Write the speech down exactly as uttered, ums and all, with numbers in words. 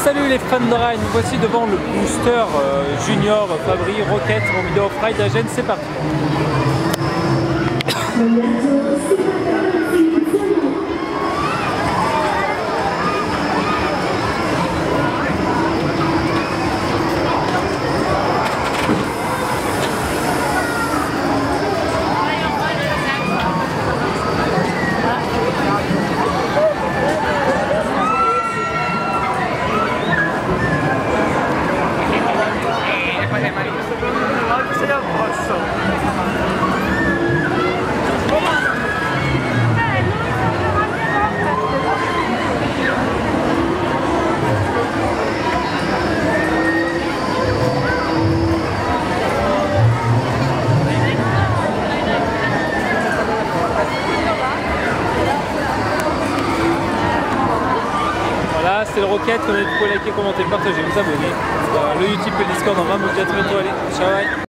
Salut les fans de rail, nous voici devant le booster euh, junior Fabry Rocket en vidéo off-ride à Gênes, c'est parti. Voilà, c'était le Rocket, vous pouvez liker, commenter, partager, vous abonner. Euh, le YouTube et le Discord en bas, vous dites à très bientôt, allez, ciao.